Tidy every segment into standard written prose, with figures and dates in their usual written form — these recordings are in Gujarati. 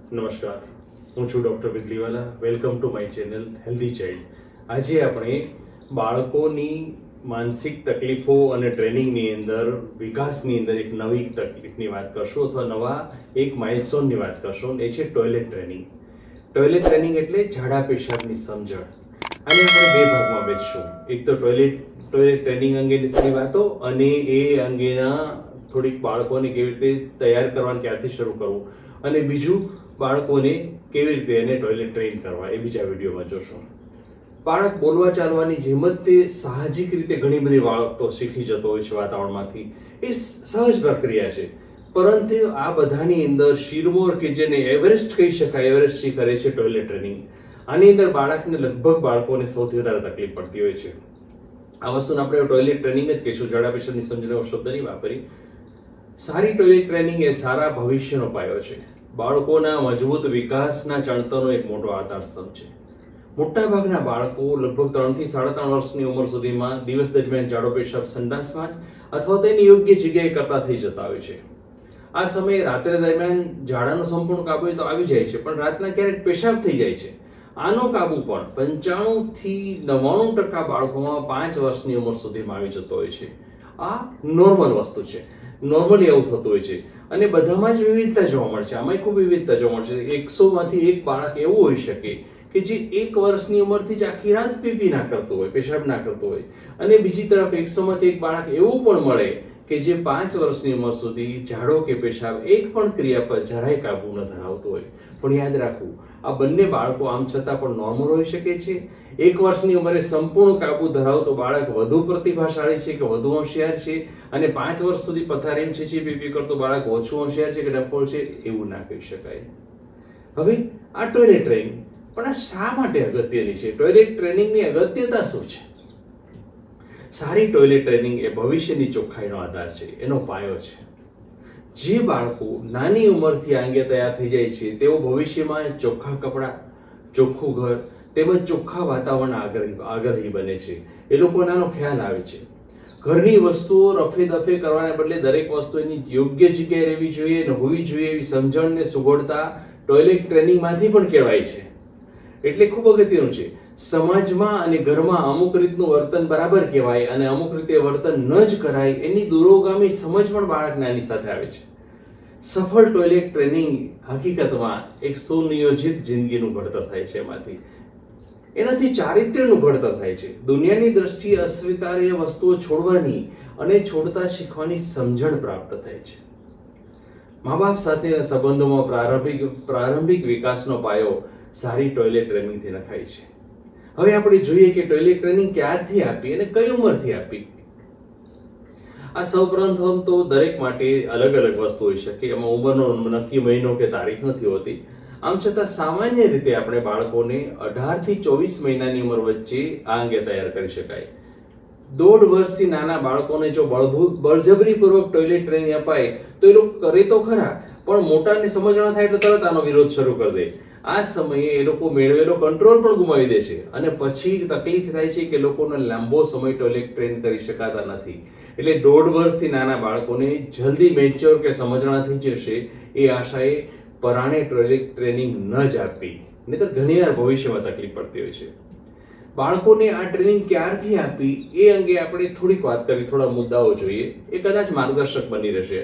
નમસ્કાર, હું છું doctor Vijliwala. Welcome to my channel healthy child. આજે આપણે બાળકોની માનસિક તકલીફો અને ટ્રેનિંગની અંદર વિકાસની અંદર એક નવી તકલીફની વાત કરશું અથવા નવા એક માઇલસ્ટોનની વાત કરશું. એ છે ટોયલેટ ટ્રેનિંગ. ટોયલેટ ટ્રેનિંગ એટલે ઝાડા પેશાબની સમજણ. આને આપણે બે ભાગમાં વહેંચશું. એક તો ટોયલેટ ટ્રેનિંગ અંગેની થોડી વાતો અને એ અંગેના થોડીક બાળકોને કેવી રીતે તૈયાર કરવાનું, ક્યારથી શરૂ કરવું, અને બીજું બાળકોને કેવી રીતે એને ટોયલેટ ટ્રેન કરવા, એ બીજા વિડીયોમાં જોશો. બાળક બોલવા ચાલવાની જેમ જ તે સાહજિક રીતે ઘણી બધી વાતો શીખી જતો હોય છે વાતાવરણમાંથી. એ સહજ પ્રક્રિયા છે, પરંતુ આ બધાની અંદર શિરમોર કે જેને એવરેસ્ટ કહી શકાય, એવરેસ્ટ જે કરે છે ટોયલેટ ટ્રેનિંગ. આની અંદર બાળકને લગભગ બાળકોને સૌથી વધારે તકલીફ પડતી હોય છે. આ વસ્તુને આપણે ટોયલેટ ટ્રેનિંગ જ કહીશું, ઝાડા પેશાબની સમજણ શબ્દ નહીં વાપરી. સારી ટોયલેટ ટ્રેનિંગ એ સારા ભવિષ્યનો પાયો છે. બાળકોના મજબૂત વિકાસના ચણતરનો એક મોટો આધારસ્તંભ છે. મોટાભાગના બાળકો લગભગ 3 થી 3.5 વર્ષની ઉંમર સુધીમાં દિવસ દરમિયાન ઝાડો પેશાબ સંડાસમાં અથવા તેની યોગ્ય જગ્યાએ કરતા થઈ જતા હોય છે. આ સમયે રાત્રે દરમિયાન ઝાડાનો સંપૂર્ણ કાબુ તો આવી જાય છે, પણ રાતના ક્યારેક પેશાબ થઈ જાય છે. આનો કાબુ પણ 95 થી 99% બાળકોમાં 5 વર્ષની ઉંમર સુધીમાં આવી જતો હોય છે. આ નોર્મલ વસ્તુ છે, નોર્મલી એવું થતું હોય છે. અને બધામાં જ વિવિધતા જોવા મળે છે. આમાં ખૂબ વિવિધતા જોવા મળે છે. 100 માંથી એક બાળક એવું હોઈ શકે કે જે 1 વર્ષની ઉંમરથી જ આખી રાત પીપી ના કરતું હોય, પેશાબ ના કરતું હોય, અને બીજી તરફ 100 માંથી એક બાળક એવું પણ મળે કે જે 5 વર્ષની ઉંમર સુધી ઝાડો કે પેશાબ એક પણ ક્રિયા પર જરાય કાબુ ન ધરાવતું હોય. પણ યાદ રાખવું, આ બંને બાળકો આમ છતાં પણ નોર્મલ હોઈ શકે છે. 1 વર્ષની ઉંમરે સંપૂર્ણ કાબુ ધરાવતો બાળક વધુ પ્રતિભાશાળી છે કે વધુ હોશિયાર છે, અને 5 વર્ષ સુધી પથારીમ છીછી પીપી કરતો બાળક ઓછું હોશિયાર છે કે ડફોળ છે, એવું ના કહી શકાય. હવે આ ટોયલેટ ટ્રેનિંગ પણ આ શા માટે અગત્યની છે? ટોયલેટ ટ્રેનિંગની અગત્યતા શું છે? સારી ટોયલેટ ટ્રેનિંગ એ ભવિષ્યની ચોખ્ખાઈનો આધાર છે, એનો પાયો છે. જે બાળકો નાની ઉંમરથી આંગે તૈયાર થઈ જાય છે તેઓ ભવિષ્યમાં ચોખ્ખા કપડાં, ચોખ્ખું ઘર તેમજ ચોખ્ખા વાતાવરણ આગ્રહી બને છે. એ લોકોને આનો ખ્યાલ આવે છે. ઘરની વસ્તુઓ રફે દફે કરવાને બદલે દરેક વસ્તુ એની યોગ્ય જગ્યાએ રહેવી જોઈએ અને હોવી જોઈએ એવી સમજણને સુગોળતા ટોયલેટ ટ્રેનિંગમાંથી પણ કહેવાય છે. એટલે ખૂબ અગત્યનું છે. સમાજમાં અને ઘરમાં અમુક રીતનું વર્તન બરાબર કહેવાય અને અમુક રીતે વર્તન ન જ કરાય એની દૂરોગામી સમજ પણ બાળકને આની સાથે આવે છે. સફળ ટોયલેટ ટ્રેનિંગ હકીકતમાં એક સુનિયોજિત જિંદગીનું ઘડતર થાય છે. એમાંથી એનાથી ચારિત્ર્યનું ઘડતર થાય છે. દુનિયાની દ્રષ્ટિએ અસ્વીકાર્ય વસ્તુઓ છોડવાની અને છોડતા શીખવાની સમજણ પ્રાપ્ત થાય છે. મા બાપ સાથેના સંબંધોમાં પ્રારંભિક વિકાસનો પાયો સારી ટોયલેટ ટ્રેનિંગથી નખાય છે. હવે આપણે જોઈએ કે ટોયલેટ ટ્રેનિંગ ક્યારથી આપી અને કઈ ઉંમરથી આપી. આ સૌપ્રથમ તો દરેક માટે અલગ અલગ વસ્તુ હોઈ શકે. એમાં ઉંમરનો નક્કી મહિનો કે તારીખ નથી હોતી. આમ છતાં સામાન્ય રીતે આપણે બાળકોને 18 થી 24 મહિનાની ઉંમર વચ્ચે આ અંગે તૈયાર કરી શકાય. 1.5 વર્ષથી નાના બાળકોને જો બળજબરીપૂર્વક ટોયલેટ ટ્રેનિંગ અપાય તો એ લોકો કરે તો ખરા, પણ મોટાને સમજ ન થાય એટલે તરત આનો વિરોધ શરૂ કરી દે. આ સમયે એ લોકો મેળવેલો કંટ્રોલ પણ ગુમાવી દે છે, અને પછી તકલીફ થાય છે કે લોકોને લાંબો સમય ટોયલેટ ટ્રેન કરી શકાતા નથી. એટલે 1.5 વર્ષથી નાના બાળકોને જલ્દી મેચ્યોર કે સમજણા થઈ જશે એ આશાએ પરાણે ટોયલેટ ટ્રેનિંગ ન જ આપવી, નહીંતર ઘણીવાર ભવિષ્યમાં તકલીફ પડતી હોય છે. બાળકોને આ ટ્રેનિંગ ક્યારથી આપી એ અંગે આપણે થોડીક વાત કરી, થોડા મુદ્દાઓ જોઈએ. એ કદાચ માર્ગદર્શક બની રહેશે.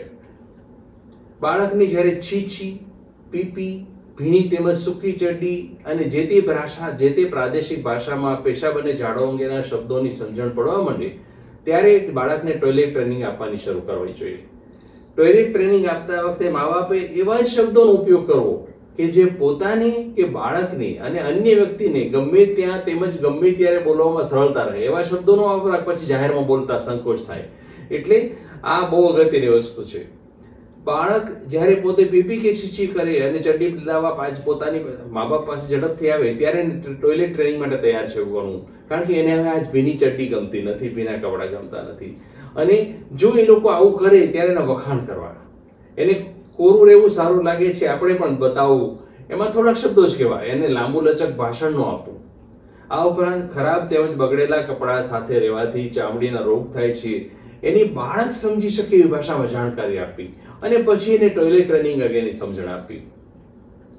બાળકને જ્યારે છીછી, પીપી, ભીની તેમજ સૂકી ચડ્ડી અને જે તે પ્રાદેશિક ભાષામાં પેશાબ અને ઝાડો અંગેના શબ્દોની સમજણ પડવા માંડે ત્યારે બાળકને ટોયલેટ ટ્રેનિંગ આપવાની શરૂ કરવી જોઈએ. ટોયલેટ ટ્રેનિંગ આપતા વખતે મા બાપે એવા જ શબ્દોનો ઉપયોગ કરવો કે જે પોતાની કે બાળકની અને અન્ય વ્યક્તિને ગમે ત્યાં તેમજ ગમે ત્યારે બોલવામાં સરળતા રહે. એવા શબ્દોનો વાપર પછી જાહેરમાં બોલતા સંકોચ થાય. એટલે આ બહુ અગત્યની વસ્તુ છે. બાળક જ્યારે પોતે પીપી કે છીછી કરે અને ચડ્ડી બદલાવા પોતાની મા બાપ પાસે ઝડપથી આવે ત્યારે ટોયલેટ ટ્રેનિંગ માટે તૈયાર છે કરવું, કારણ કે એને હવે આજ ભીની ચડ્ડી ગમતી નથી, ભીના કપડા ગમતા નથી. અને જો એ લોકો આવું કરે ત્યારે એના વખાણ કરવા, એને કોરું રહેવું સારું લાગે છે આપણે પણ બતાવવું, એમાં થોડાક શબ્દો જ કહેવાય. એને લાંબુ લચક ભાષણ ન આપવું. આ ઉપરાંત ખરાબ તેમજ બગડેલા કપડા સાથે રહેવાથી ચામડીના રોગ થાય છે એની બાળક સમજી શકે એવી ભાષામાં જાણકારી આપી અને પછી એને ટોયલેટ ટ્રેનિંગ અંગેની સમજણ આપી.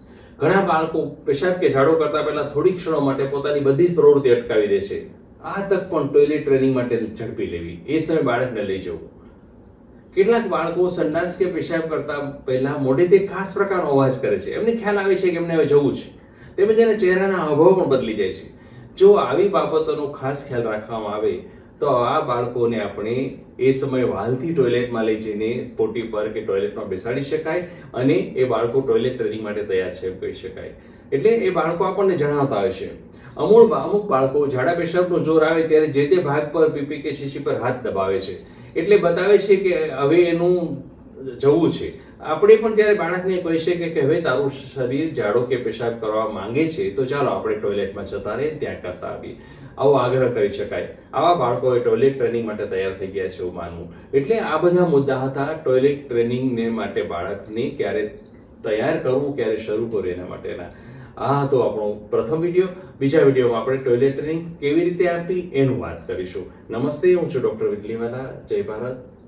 ઘણા બાળકો પેશાબ કે ઝાડો કરતા પહેલા થોડી ક્ષણો માટે પોતાની બધી જ પ્રવૃત્તિ અટકાવી દે છે. આ તક પણ ટોયલેટ ટ્રેનિંગ માટે ઝડપી લેવી, એ સમયે બાળકને લઈ જવું. કેટલાક બાળકો સંડાસ કે પેશાબ કરતા પહેલા મોઢેથી ખાસ પ્રકારનો અવાજ કરે છે. એમને ખ્યાલ આવે છે કે એમને હવે જવું છે, તેમજ તેના ચહેરાના હાવભાવ પણ બદલી જાય છે. જો આવી બાબતોનો ખાસ ખ્યાલ રાખવામાં આવે તો આ બાળકોને આપણે એ સમયે વાલથી ટોયલેટમાં લઈ જઈને પોટી પર કે ટોયલેટમાં બેસાડી શકાય અને એ બાળકો ટોયલેટ ટ્રેનિંગ માટે તૈયાર છે એમ કહી શકાય. એટલે એ બાળકો આપણને જણાવતા હોય છે. અમુક બાળકો ઝાડા પેશાબનો જોર આવે ત્યારે જે તે ભાગ પર પીપી કે શીશી પર હાથ દબાવે છે, એટલે બતાવે છે કે હવે એનું જવું છે. આપણે પણ ત્યારે બાળકને કહી શકીએ કે હવે તારું શરીર ઝાડો કે પેશાબ કરવા માંગે છે તો ચાલો આપણે ટોયલેટમાં જતા રહીએ, ત્યાં કરતા આવીએ. આવો આગ્રહ કરી શકાય. આવા બાળકો ટોયલેટ ટ્રેનિંગ માટે તૈયાર થઈ ગયા છે એવું માનવું. એટલે આ બધા મુદ્દા હતા ટોયલેટ ટ્રેનિંગને માટે બાળકને ક્યારે તૈયાર કરવું, ક્યારે શરૂ કરવું એના માટેના. આ હતો આપણો પ્રથમ વિડીયો. બીજા વિડીયોમાં આપણે ટોયલેટ ટ્રેનિંગ કેવી રીતે આપવી એનું વાત કરીશું. નમસ્તે, હું છું ડોક્ટર વિજલીવાલા. જય ભારત,